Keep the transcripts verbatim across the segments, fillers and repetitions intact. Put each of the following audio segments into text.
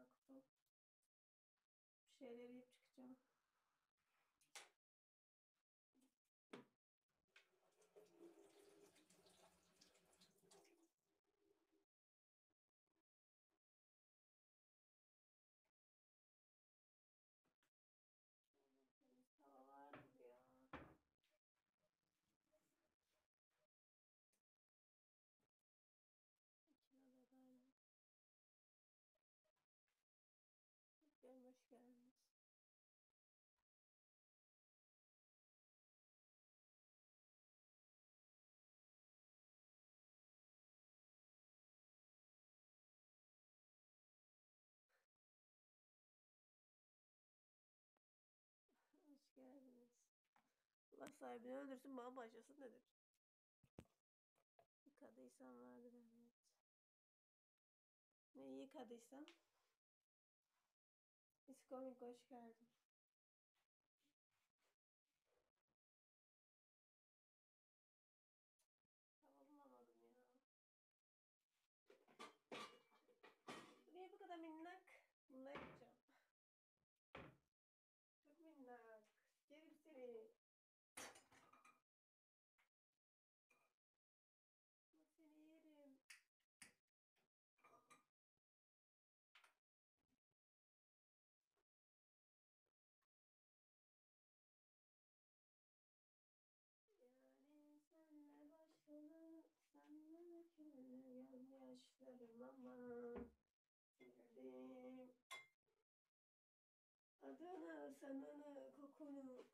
kalktım. Bir şeyler yiyip çıkacağım. Temiz hava vardır ya. İçine adayla. Benim hoş geldiniz. Hoş geldiniz. Allah sahibini öldürsün, bana başlasın nedir? Yıkadıysan vardır evet. Neyi yıkadıysam? İskomik hoş geldin. Hava bulamadım ya. Niye bu kadar minnak? Bunu yapacağım. Çok minnak. Yerim seni. Ama seni yerim. Yani senle başladı, senle döküldü gözyaşlarım ama sildim adını, sanını, kokunu.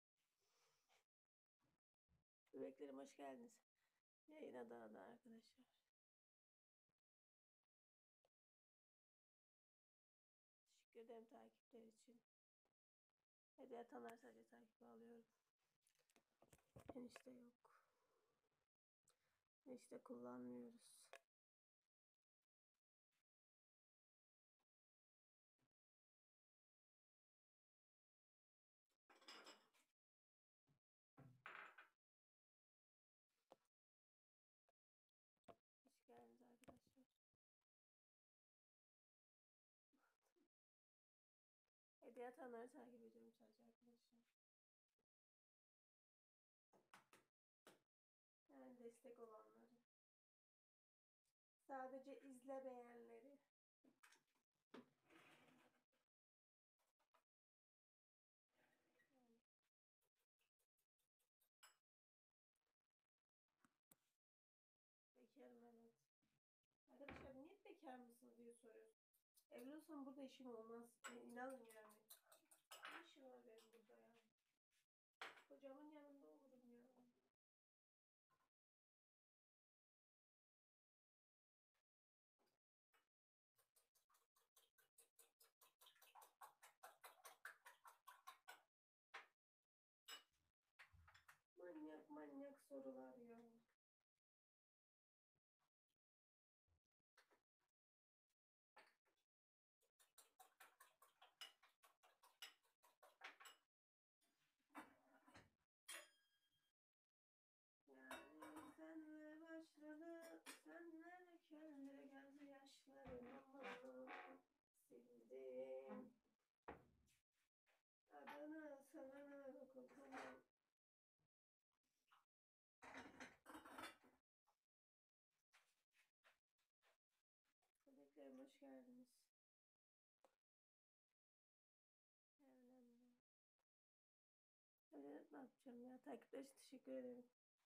Bebeklerim hoş geldiniz. Yayına da da arkadaşlar. Teşekkür ederim takipler için. Hediye atanlar sadece takip alıyorum. Enişte yok. Enişte kullanmıyoruz. Hoş geldiniz arkadaşlar. Hediye atanları takip ediyorum sadece arkadaşlar. Yani destek olanları. Sadece izlemeyenleri. Bekarım evet. Arkadaşlar niye bekar mısınız diye soruyorsun. Evli olsam burada işim olmaz. E, inanın yani. Ne işim var benim burada ya? Kocamın yanında olurum ya. Manyak manyak sorular ya. Yani senle başladı, senle döküldü gözyaşlarım ama sildim adını, sanını, kokunu. Bebeklerim hoş geldiniz. Evlenme. Evlenip ne yapacağım ya? Takipler için teşekkür ederim.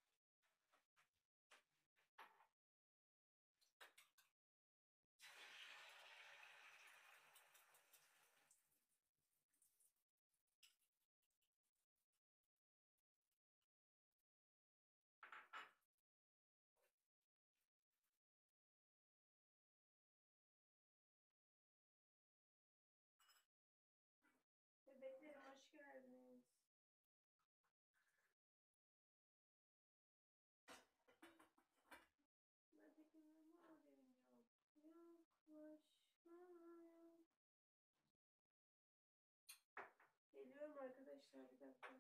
Bebeklerim hoş geldiniz. Nerede gülüm haberim yok. Yaklaşmaya. Geliyorum arkadaşlar bir dakika.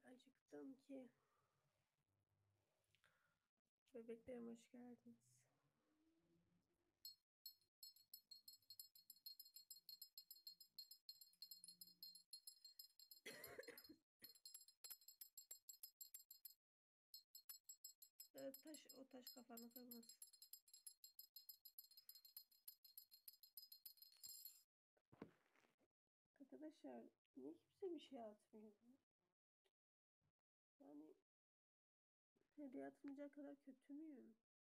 acıktım ki. Bebeklerim hoş geldiniz. Ee, taş, o taş kafanı kırmasın. Arkadaşlar niye kimse bir şey atmıyor? Yani hediye atmayacak kadar kötü müyüm?